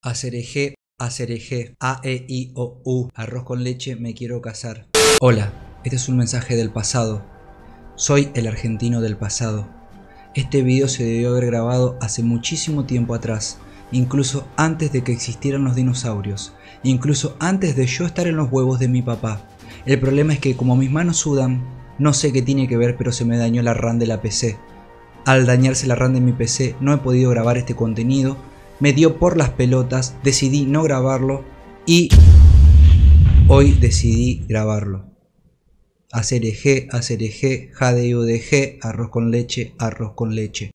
Acerejé, acerejé, a, e, i, o, u, arroz con leche, me quiero casar. Hola, este es un mensaje del pasado. Soy el argentino del pasado. Este video se debió haber grabado hace muchísimo tiempo atrás, incluso antes de que existieran los dinosaurios, incluso antes de yo estar en los huevos de mi papá. El problema es que como mis manos sudan, no sé qué tiene que ver, pero se me dañó la RAM de la PC. Al dañarse la RAM de mi PC no he podido grabar este contenido, me dio por las pelotas, decidí no grabarlo y hoy decidí grabarlo. Acerejé, acerejé, jadeudeje, arroz con leche, arroz con leche.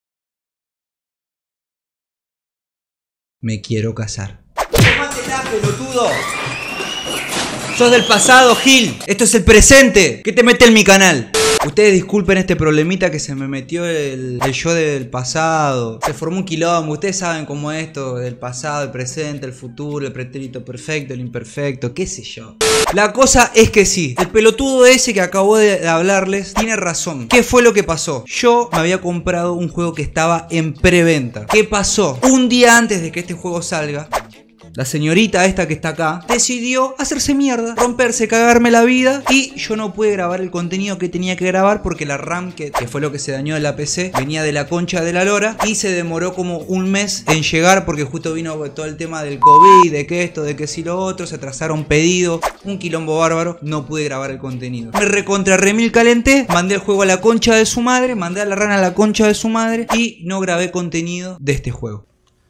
Me quiero casar. ¡Mátela, pelotudo! ¡Sos del pasado, Gil! ¡Esto es el presente! ¿Qué te mete en mi canal? Ustedes disculpen este problemita que se me metió el yo del pasado. Se formó un quilombo. Ustedes saben cómo es esto del pasado, el presente, el futuro, el pretérito perfecto, el imperfecto, qué sé yo. La cosa es que sí, el pelotudo ese que acabo de hablarles tiene razón. ¿Qué fue lo que pasó? Yo me había comprado un juego que estaba en preventa. ¿Qué pasó? Un día antes de que este juego salga, la señorita esta que está acá decidió hacerse mierda, romperse, cagarme la vida, y yo no pude grabar el contenido que tenía que grabar porque la RAM, que fue lo que se dañó en la PC, venía de la concha de la lora y se demoró como un mes en llegar porque justo vino todo el tema del COVID, de que esto, de que si lo otro, se atrasaron pedidos, un quilombo bárbaro, no pude grabar el contenido. Me recontra remil calenté, mandé el juego a la concha de su madre, mandé a la rana a la concha de su madre y no grabé contenido de este juego.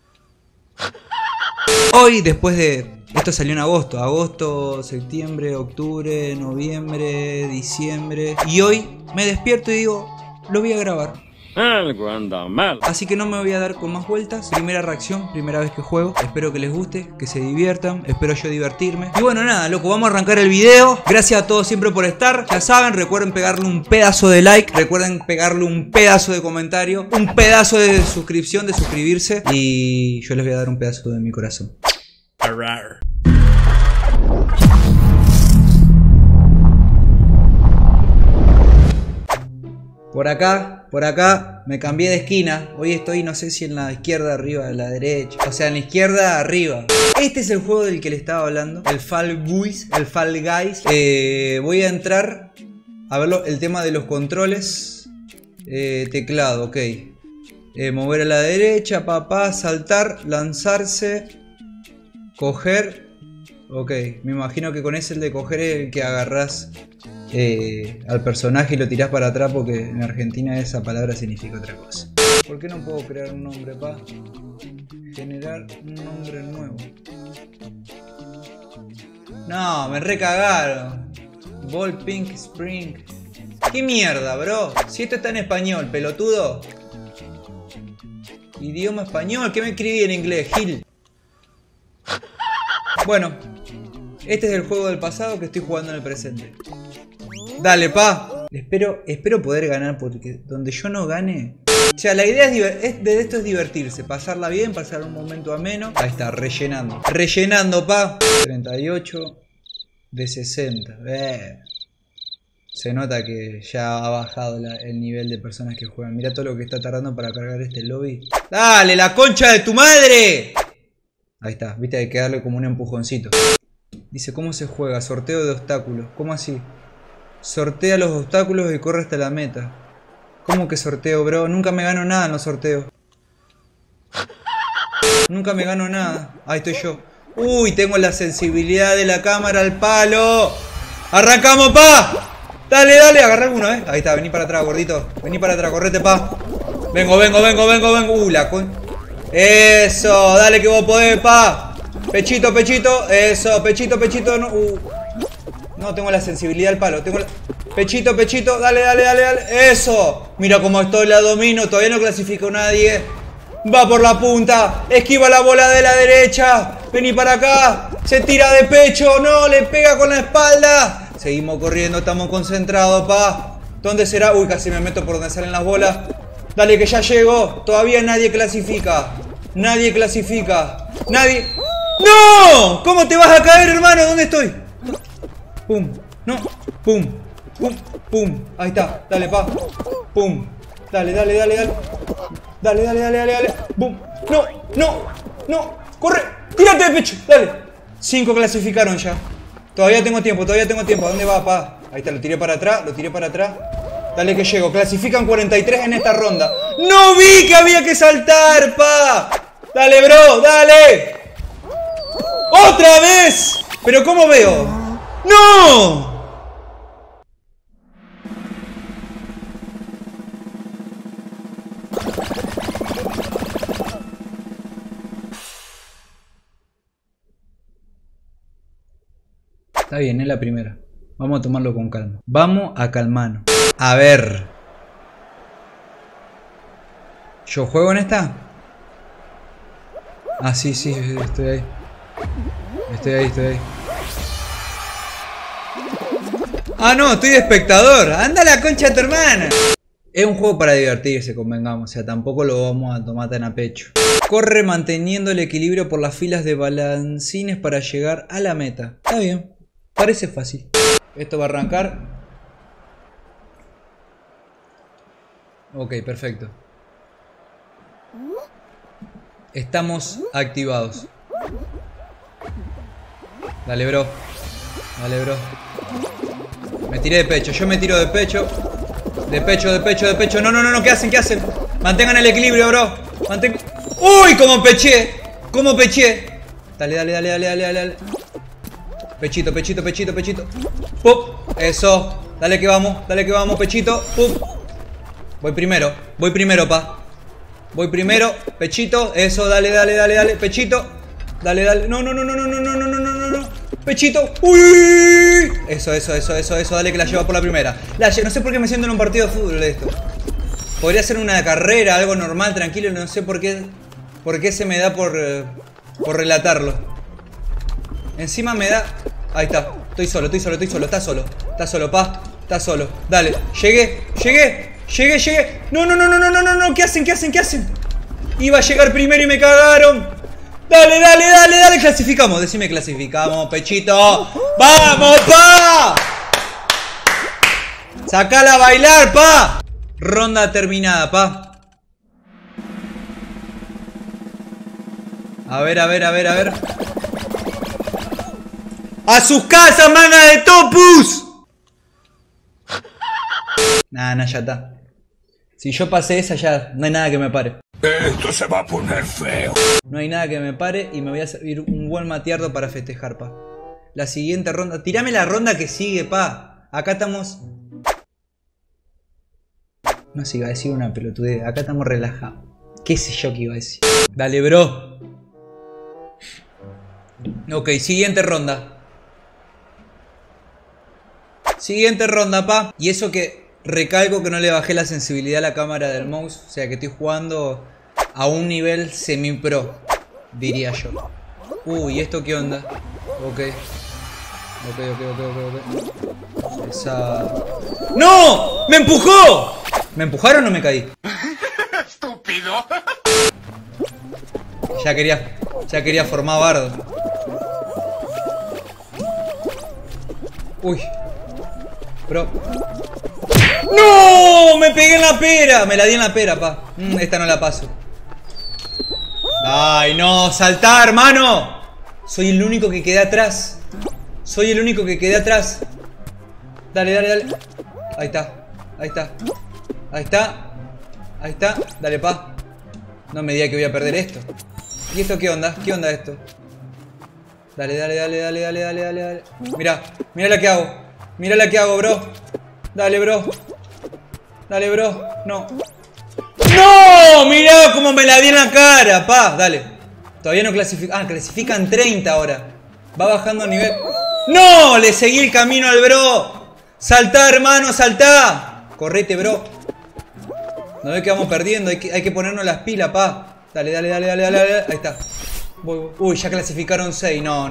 Hoy, después de... Esto salió en agosto. Agosto, septiembre, octubre, noviembre, diciembre. Y hoy me despierto y digo, lo voy a grabar. Algo anda mal. Así que no me voy a dar con más vueltas. Primera reacción, primera vez que juego. Espero que les guste, que se diviertan. Espero yo divertirme. Y bueno, nada, loco, vamos a arrancar el video. Gracias a todos siempre por estar. Ya saben, recuerden pegarle un pedazo de like. Recuerden pegarle un pedazo de comentario. Un pedazo de suscripción, de suscribirse. Y yo les voy a dar un pedazo de mi corazón. Arrar. Por acá, me cambié de esquina. Hoy estoy, no sé si en la izquierda arriba, en la derecha. O sea, en la izquierda arriba. Este es el juego del que le estaba hablando. El Fall Guys. El Fall Guys. Voy a entrar a verlo. El tema de los controles. Teclado, ok. Mover a la derecha, papá, saltar, lanzarse, coger. Ok, me imagino que con ese el de coger es el que agarrás al personaje y lo tirás para atrás, porque en Argentina esa palabra significa otra cosa. ¿Por qué no puedo crear un nombre, pa? Generar un nombre nuevo. No, me recagaron. Ball Pink Spring. ¿Qué mierda, bro? Si esto está en español, pelotudo. Idioma español, ¿qué me escribí en inglés, Gil? Bueno, este es el juego del pasado que estoy jugando en el presente. Dale, pa. Espero poder ganar, porque donde yo no gane... O sea, la idea de esto es divertirse, pasarla bien, pasar un momento ameno. Ahí está, rellenando. Rellenando, pa. 38 de 60. Se nota que ya ha bajado el nivel de personas que juegan. Mirá todo lo que está tardando para cargar este lobby. ¡Dale, la concha de tu madre! Ahí está, viste, hay que darle como un empujoncito. Dice, ¿cómo se juega? Sorteo de obstáculos. ¿Cómo así? Sortea los obstáculos y corre hasta la meta. ¿Cómo que sorteo, bro? Nunca me gano nada en los sorteos. Nunca me gano nada. Ahí estoy yo. Uy, tengo la sensibilidad de la cámara al palo. ¡Arrancamos, pa! Dale, dale, agarrá alguno, Ahí está, vení para atrás, gordito. Vení para atrás, correte, pa. Vengo. La con... Eso, dale que vos podés, pa. Pechito, pechito. Eso, pechito, pechito. No, no tengo la sensibilidad al palo. Tengo la... Pechito, pechito. Dale. Eso. Mira cómo estoy, la domino. Todavía no clasificó nadie. Va por la punta. Esquiva la bola de la derecha. Vení para acá. Se tira de pecho. No, le pega con la espalda. Seguimos corriendo, estamos concentrados, pa. ¿Dónde será? Uy, casi me meto por donde salen las bolas. Dale que ya llego. Todavía nadie clasifica. Nadie clasifica. Nadie... ¡No! ¿Cómo te vas a caer, hermano? ¿Dónde estoy? Pum. No. Pum. Pum. Pum. Ahí está. Dale, pa. Pum. Dale. Dale. Pum. No. corre. Tírate de pecho, dale. 5 clasificaron ya. Todavía tengo tiempo, ¿A dónde va, pa? Ahí está, lo tiré para atrás, Dale que llego. Clasifican 43 en esta ronda. ¡No vi que había que saltar, pa! Dale, bro, dale. ¡Otra vez! ¿Pero cómo veo? ¡No! Está bien, es la primera. Vamos a tomarlo con calma. Vamos a calmarnos. A ver. ¿Yo juego en esta? Ah, sí, estoy ahí. Estoy ahí. Ah, no, estoy de espectador. Anda la concha de tu hermana. Es un juego para divertirse, convengamos. O sea, tampoco lo vamos a tomar tan a pecho. Corre manteniendo el equilibrio por las filas de balancines para llegar a la meta. Está bien. Parece fácil. Esto va a arrancar. Ok, perfecto. Estamos activados. Dale, bro. Me tiré de pecho. Yo me tiro de pecho. De pecho. No. ¿Qué hacen? Mantengan el equilibrio, bro. ¡Uy! Como peché. Dale. Pechito. ¡Pup! Eso. Dale que vamos, pechito. ¡Pup! Voy primero, pa. Pechito. Eso, dale. Pechito. Dale. No. Pechito. ¡Uy! Eso. Dale que la lleva por la primera. No sé por qué me siento en un partido de fútbol de esto. Podría ser una carrera, algo normal, tranquilo. No sé por qué se me da por relatarlo. Encima me da... Ahí está. Estoy solo. Está solo, pa. Está solo. Dale. Llegué. No. ¿Qué hacen? Iba a llegar primero y me cagaron. Dale. Clasificamos. Decime clasificamos, pechito. ¡Vamos, pa! Sacala a bailar, pa. Ronda terminada, pa. A ver. ¡A sus casas, manga de topus! Nah, ya está. Si yo pasé esa, ya no hay nada que me pare. Esto se va a poner feo. No hay nada que me pare y me voy a servir un buen mateardo para festejar, pa. La siguiente ronda. Tirame la ronda que sigue, pa. Acá estamos... No sé, iba a decir una pelotudez. Acá estamos relajados. ¿Qué sé yo que iba a decir? Dale, bro. Ok, siguiente ronda. Pa. Y eso que recalco que no le bajé la sensibilidad a la cámara del mouse. O sea que estoy jugando a un nivel semi-pro, diría yo. Uy, ¿esto qué onda? Ok. Esa... ¡No! ¡Me empujó! ¿Me empujaron o me caí? ¡Estúpido! Ya quería formar bardo. Uy. Bro. ¡No! Me pegué en la pera. Me la di en la pera, pa. Esta no la paso. ¡Ay, no! ¡Saltá, hermano! Soy el único que quedé atrás. Dale. Ahí está. Dale, pa. No me diga que voy a perder esto. ¿Y esto qué onda? ¿Qué onda esto? Dale. Mira la que hago, bro. Dale, bro. No. ¡No! Mirá cómo me la di en la cara, pa. Dale. Todavía no clasifican. Ah, clasifican 30 ahora. Va bajando nivel. ¡No! Le seguí el camino al bro. Saltá, hermano, saltá. Correte, bro. No ve que vamos perdiendo. Hay que ponernos las pilas, pa. Dale. Ahí está. Voy. Uy, ya clasificaron 6. No.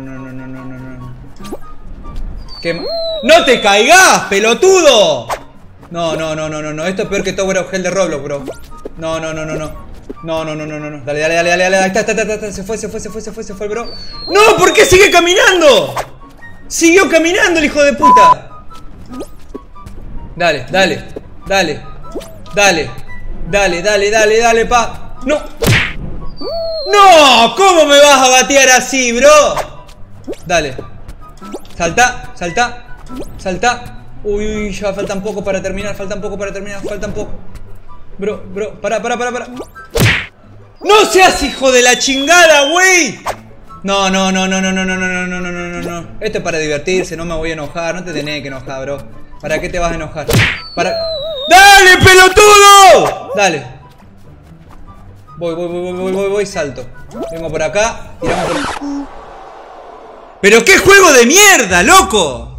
¡No te caigas, pelotudo! No. Esto es peor que Tower of Hell de Roblox, bro. No. Dale. Ahí está. Se fue el bro. ¡No! ¿Por qué sigue caminando? Siguió caminando el hijo de puta. Dale, pa. No. ¡No! ¿Cómo me vas a batear así, bro? Dale. Salta, salta, salta. Uy, ya faltan poco para terminar, faltan poco. Bro, para. ¡No seas hijo de la chingada, güey! No. Esto es para divertirse, no me voy a enojar, no te tenés que enojar, bro. ¿Para qué te vas a enojar? ¡Dale, pelotudo! Dale. Voy, salto. Vengo por acá, tiramos por... ¡Pero qué juego de mierda, loco!